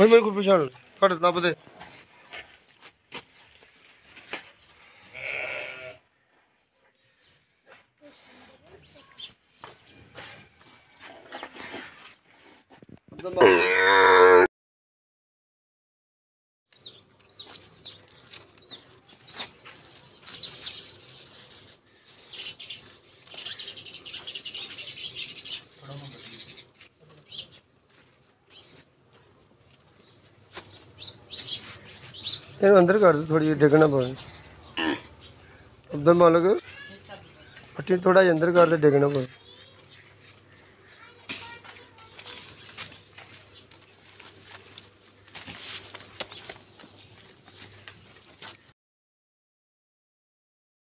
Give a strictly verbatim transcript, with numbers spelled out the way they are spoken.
भाई मेरे को पहचान कट दब दे अंदर कर थोड़ी डिगना पड़े उधर मालक पट्टी थोड़ा अंदर कर डिगना पड़े